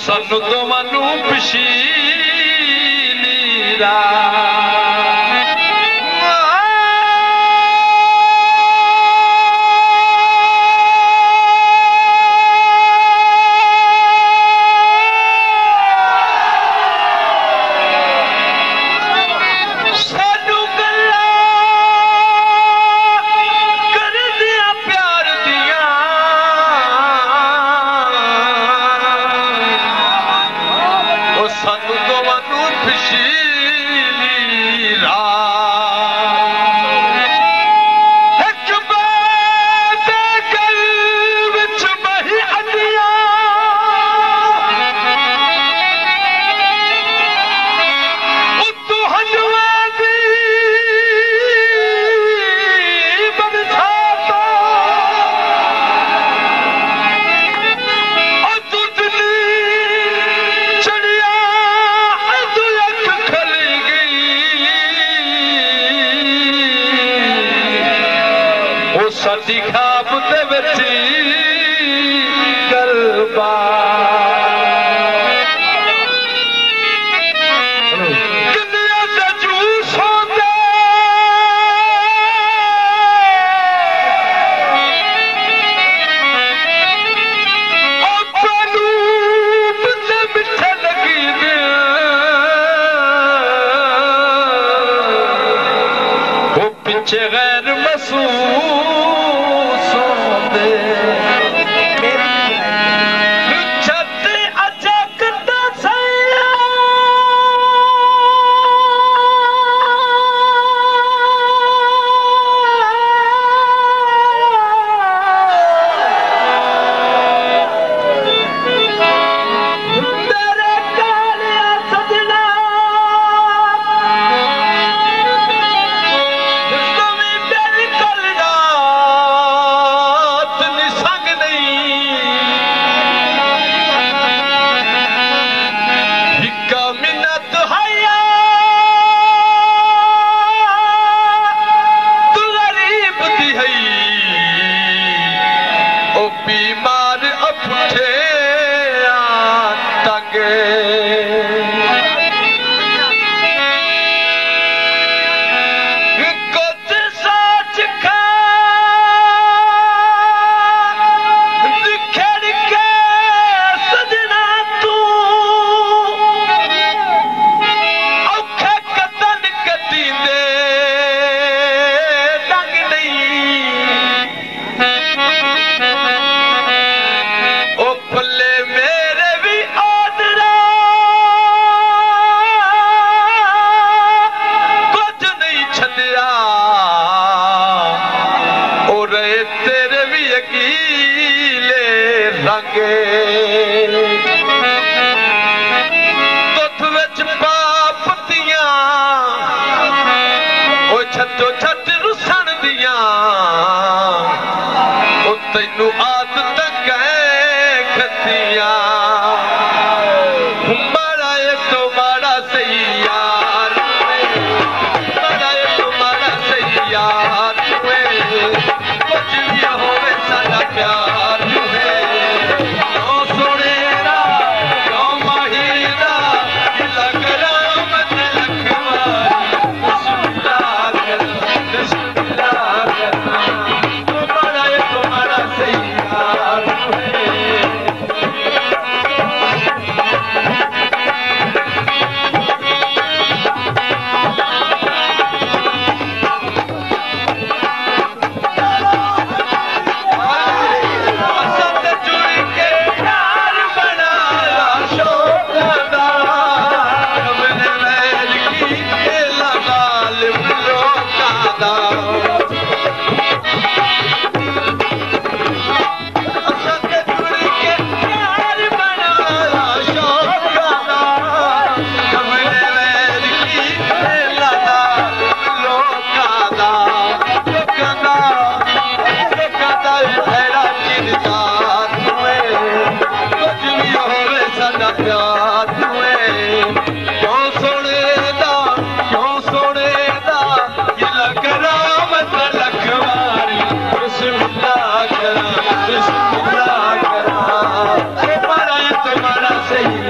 सानू दोवां पशीली साडी खाब दे विच गलबा कन्या दा जूस होंदा आपनू बंदे मिठे लगी दे वो पिछे गैर मसूम बीमार अपुठे तंगे कुछ सोच खा दिखड़ के सजना तू औखे कतन कती दे डंग नहीं मेरे भी आदरा कुछ नहीं छड़िया और तेरे भी अकीले रंगे तुथ विच पापतियां ओ छतो छत रुसन दियां ओ तैनू आदत माड़ा है तो माड़ा सही यार माड़ा है तो माड़ा सही यार कुछ भी होवे साडा प्यार क्यों सोने दा क्यों माही दा लग रामत लखवारी बिस्मिल्लाह करना माड़ा है तो माड़ा सही यार सही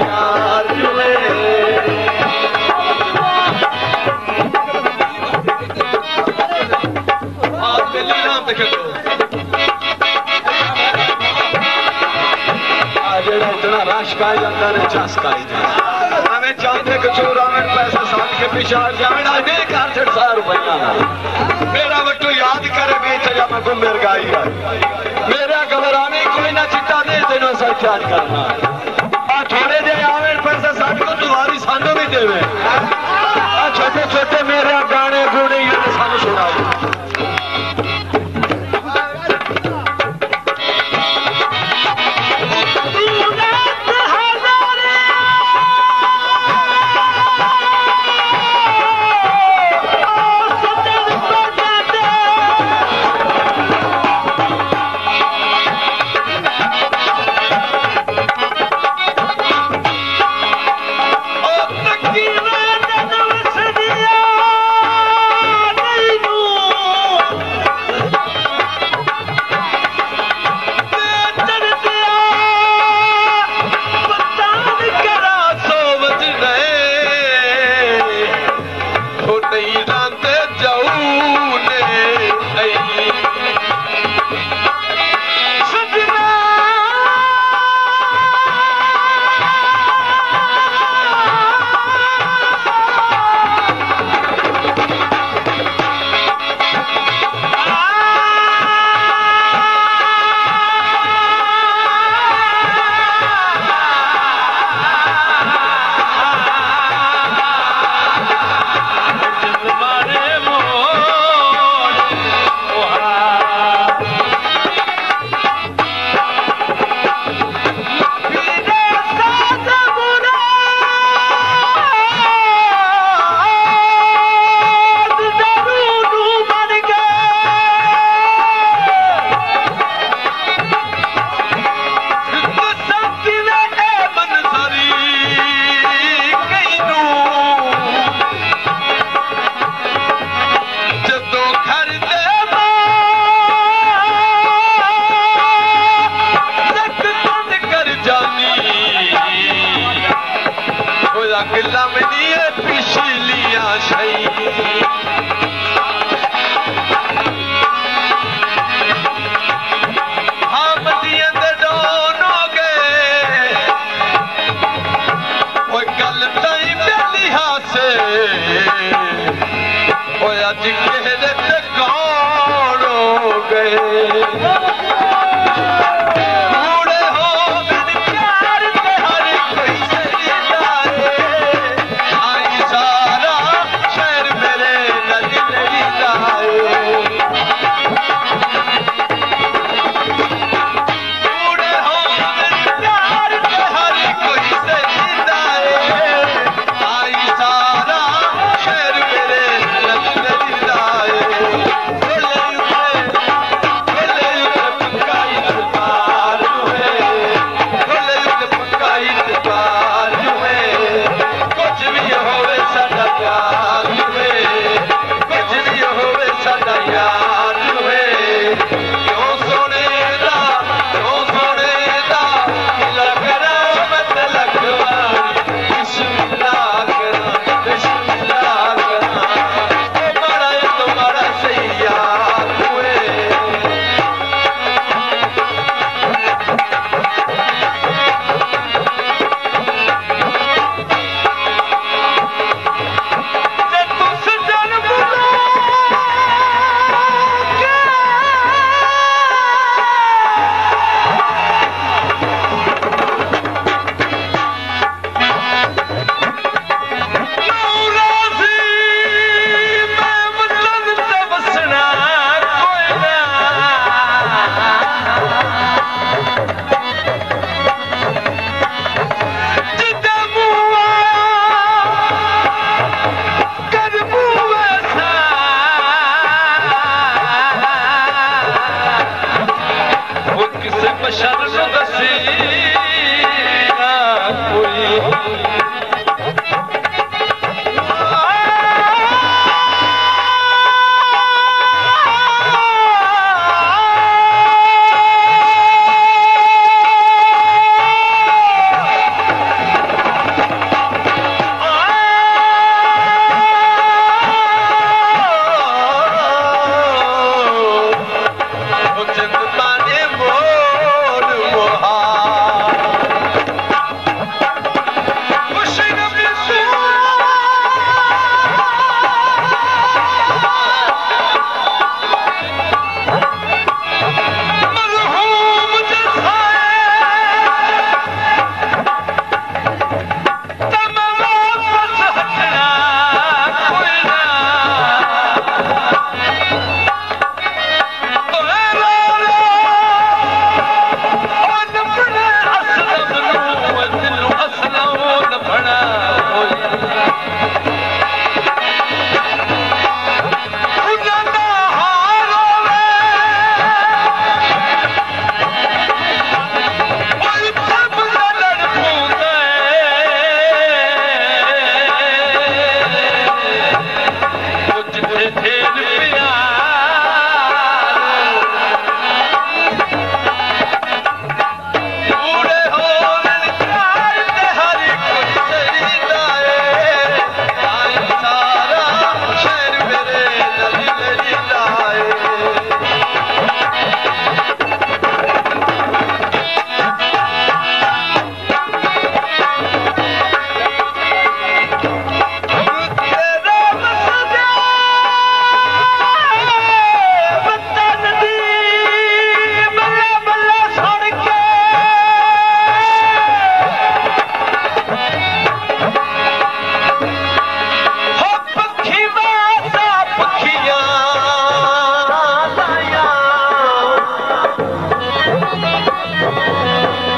आशकाई अंदर चस्काई हमें चाहते कचूर हमें पैसे साथ के पीछे जावे ना दे कर 100 रुपया मेरा बट्टू याद करे बीच जब को मेर गाई मेरा घबराने कोई ना चिट्टा दे तेनो सर याद करना आ थोड़े जे आवे पैसे साथ को तुम्हारी सानू भी देवे आ छोटे छोटे मेरे गाने गुणे ये सानू सुनाओ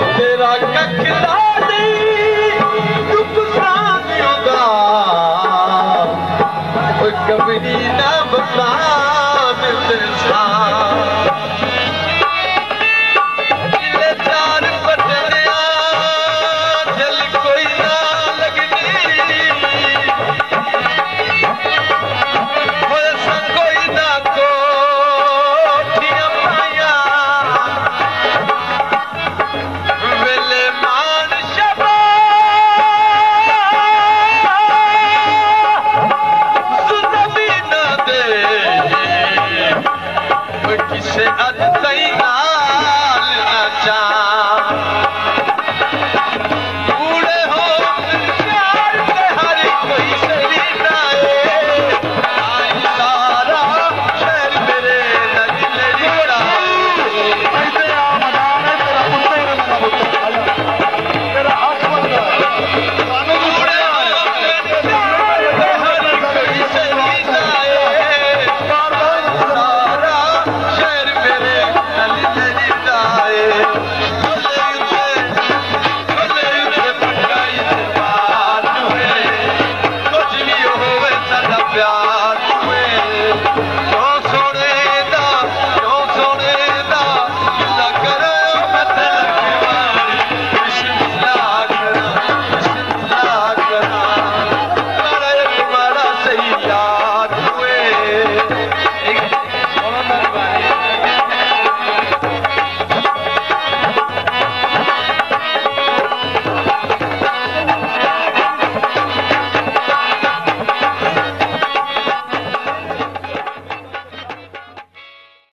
तेरा ककला नहीं दुख सानियों दा कभी ना बता मिलते